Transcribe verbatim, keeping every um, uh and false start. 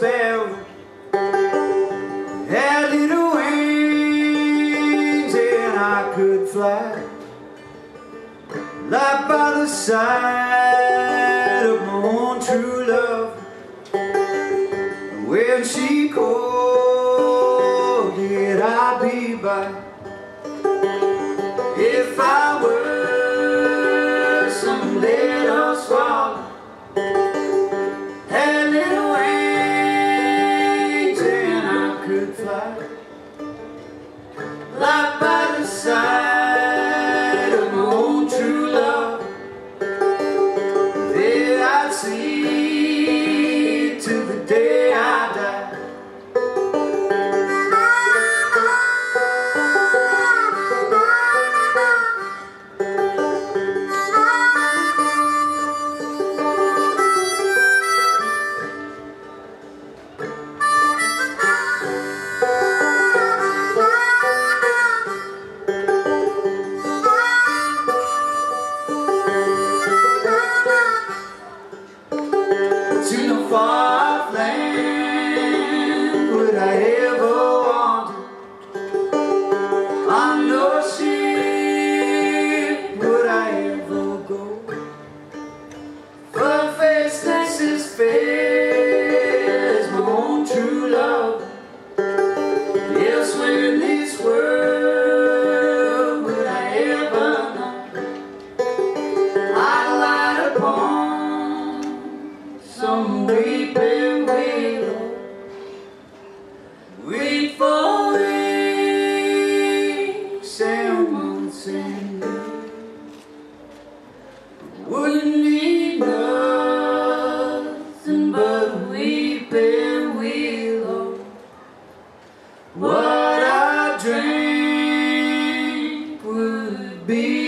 sparrow had little wings and I could fly right by the side of my own true love. When she called, did I be by? If I were some little swallow, had little wings and I could fly right by the side of my own true love, then I'd see to the day I die. To no far land would I ever wander, on no ship would I ever go, for a face that's as fair as my own true love. Elsewhere in this world would I ever know I'd light upon some weeping willow, weep for weeks and months and years. Wouldn't need nothing but weeping willow. What I drink would be